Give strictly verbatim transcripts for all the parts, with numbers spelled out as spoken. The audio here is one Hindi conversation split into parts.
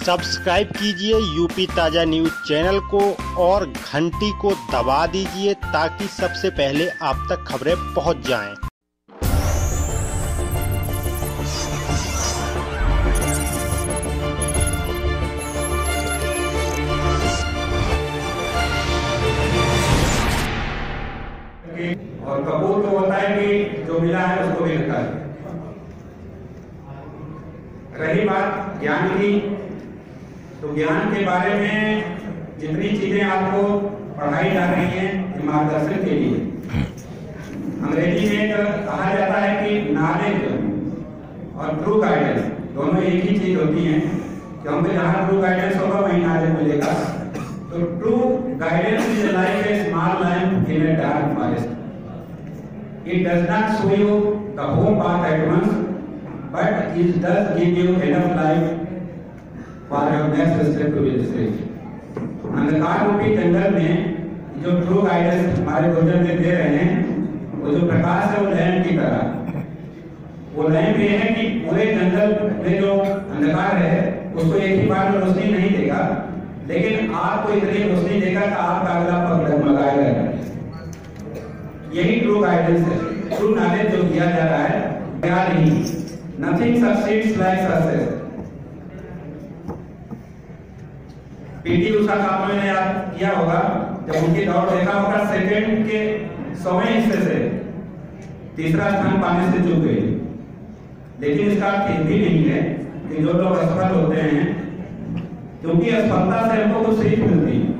सब्सक्राइब कीजिए यूपी ताज़ा न्यूज़ चैनल को और घंटी को दबा दीजिए ताकि सबसे पहले आप तक खबरें पहुंच जाएं। और कबूल तो होता है कि जो मिला है उसको मिलता है। रही बात ज्ञान की, तो ज्ञान के बारे में जितनी चीजें आपको पढ़ाई जा रही हैं मार्गदर्शन के लिए, अंग्रेजी में कहा जाता है कि नॉलेज और ट्रू गाइडेंस दोनों एक ही चीज होती हैं, क्योंकि जहाँ ट्रू गाइडेंस होगा वहीं नॉलेज मिलेगा। तो true guidance is like a small lamp in a dark forest. It does not show you the whole path at once, but it does give you enough light for your next step to be reached. अंधकार रूपी जंगल में जो ट्रू गाइडेंस हमारे गुरुजन में दे रहे हैं, वो जो प्रकाश है वो लैंप की तरह, वो लैंप ये है कि पूरे जंगल में जो अंधकार है उसको एक ही बार में रोशनी नहीं देगा, लेकिन आपको इतनी रोशनी देगा कि आपका अगला पग डगमगाएगा। यही ट्रू गाइडेंस है, ट्रू नॉलेज जो दिया जा रहा है। क्या नहीं, nothing succeeds like success. PT Usha का आपने याद किया होगा, जब उनकी दौड़ देखा होगा, सेकंड के सौवें हिस्से से तीसरा स्थान पाने से चूक गई। लेकिन इसका अर्थ भी नहीं है कि जो लोग असफल होते हैं, क्योंकि असफलता से हमको कुछ सीख मिलती है।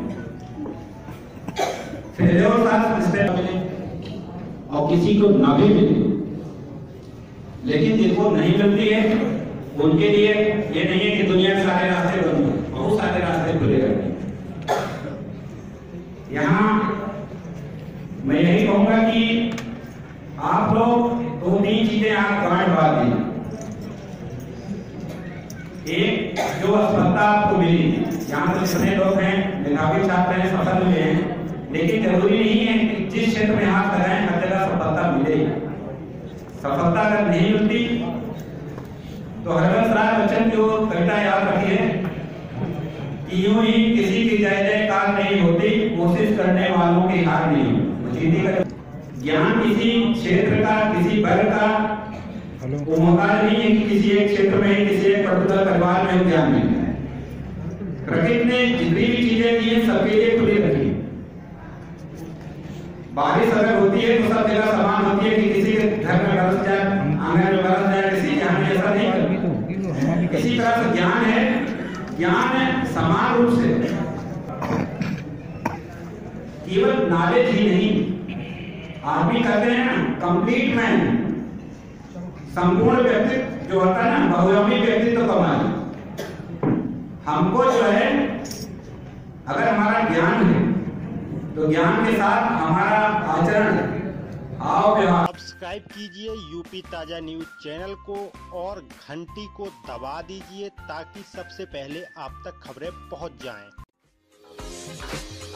और किसी को ना भी मिले, लेकिन जिनको नहीं मिलती है उनके लिए ये नहीं है कि दुनिया के सारे रास्ते बंद हैं, बहुत सारे रास्ते खुले रहते हैं। यहाँ मैं यही कहूंगा कि आप लोग दो तीन चीजें आप गांठ बांध दी। एक, जो असफलता आपको मिली, यहाँ तो जितने लोग हैं मेधावी छात्र हैं, सफल हुए हैं, लेकिन जरूरी नहीं है कि जिस क्षेत्र में हाथ लगाएं हर जगह सफलता मिले। सफलता अगर नहीं मिलती तो हरवंश राय बच्चन की वो कविता याद रखिए कि यूं ही किसी की जय जयकार नहीं होती, कोशिश करने वालों की हार नहीं होती। ज्ञान किसी क्षेत्र का, किसी वर्ग का वो मौका नहीं है कि किसी एक क्षेत्र में, किसी एक पर्टिकुलर परिवार में ज्ञान मिलता है। प्रकृति ने जितनी भी चीजें दी है सबके लिए खुली रखी। बारिश अगर होती है तो सब जगह समान होती है कि किसी के घर में बरस जाए, आंगन में बरस जाए, किसी के में ऐसा नहीं। इसी तरह से ज्ञान है, ज्ञान समान रूप से केवल नॉलेज ही नहीं, आप भी कहते हैं ना कंप्लीट मैन, संपूर्ण व्यक्तित्व जो होता है ना, बहुआयामी व्यक्तित्व का मान। हमको जो है अगर हमारा ज्ञान है तो ज्ञान के साथ हमारा आचरण, आओ व्यवहार। सब्सक्राइब कीजिए यूपी ताज़ा न्यूज़ चैनल को और घंटी को दबा दीजिए ताकि सबसे पहले आप तक खबरें पहुंच जाएं।